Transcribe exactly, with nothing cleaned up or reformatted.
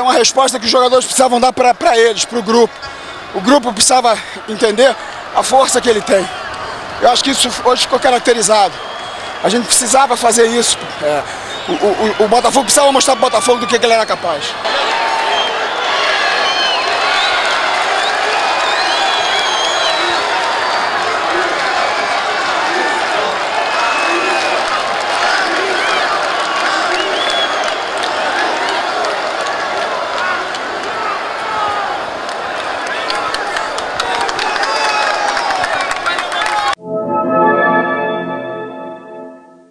uma resposta que os jogadores precisavam dar para eles, para o grupo. O grupo precisava entender a força que ele tem. Eu acho que isso hoje ficou caracterizado. A gente precisava fazer isso. É, o, o, o Botafogo precisava mostrar para o Botafogo do que ele era capaz.